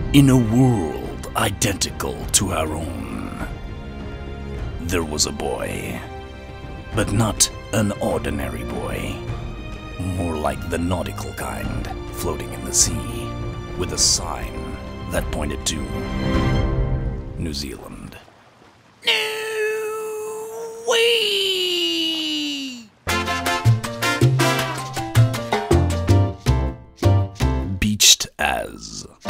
In a world identical to our own, there was a boy, but not an ordinary boy. More like the nautical kind, floating in the sea, with a sign that pointed to New Zealand. Beached as